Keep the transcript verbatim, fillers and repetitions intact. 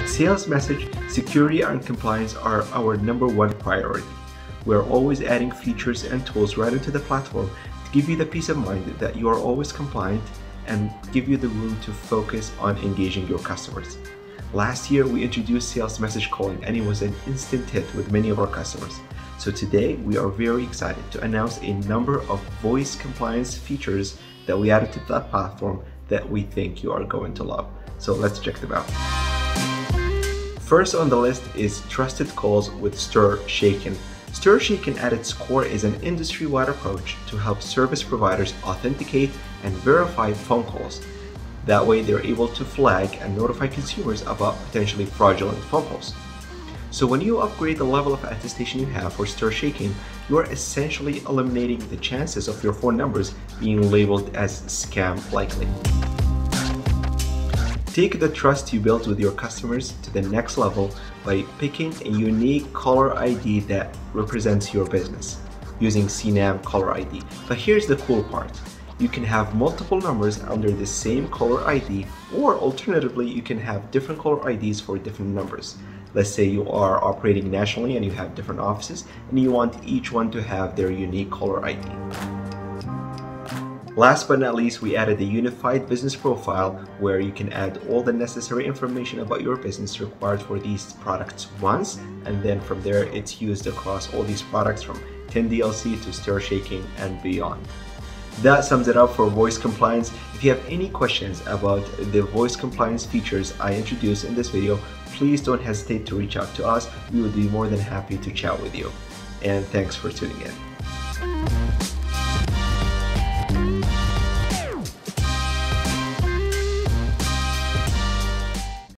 At Sales Message, security and compliance are our number one priority. We are always adding features and tools right into the platform to give you the peace of mind that you are always compliant and give you the room to focus on engaging your customers. Last year, we introduced Salesmsg Calling, and it was an instant hit with many of our customers. So today, we are very excited to announce a number of voice compliance features that we added to that platform that we think you are going to love. So let's check them out. First on the list is Trusted Calls with StirShaken. StirShaken at its core is an industry-wide approach to help service providers authenticate and verify phone calls. That way they're able to flag and notify consumers about potentially fraudulent phone calls. So when you upgrade the level of attestation you have for StirShaken, you are essentially eliminating the chances of your phone numbers being labeled as scam likely. Take the trust you built with your customers to the next level by picking a unique caller I D that represents your business using C NAM caller I D. But here's the cool part. You can have multiple numbers under the same caller I D, or alternatively, you can have different caller I Ds for different numbers. Let's say you are operating nationally and you have different offices and you want each one to have their unique caller I D. Last but not least, we added a unified business profile where you can add all the necessary information about your business required for these products once, and then from there it's used across all these products from ten D L C to StirShaken and beyond. That sums it up for voice compliance. If you have any questions about the voice compliance features I introduced in this video, please don't hesitate to reach out to us. We would be more than happy to chat with you. And thanks for tuning in.